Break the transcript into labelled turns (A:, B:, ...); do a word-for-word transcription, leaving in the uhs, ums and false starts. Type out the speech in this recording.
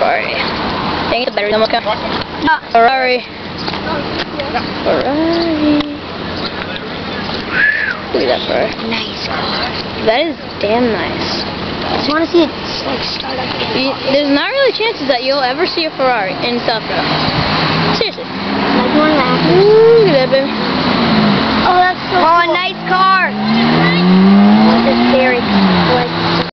A: Ferrari. Dang it, the battery's almost gone. Ah, Ferrari. Ferrari. Look at that Ferrari.
B: Nice car.
A: That is damn nice.
B: I just want to see it like start up.
A: You, there's not really chances that you'll ever see a Ferrari in Southborough. Seriously.
B: Like one of the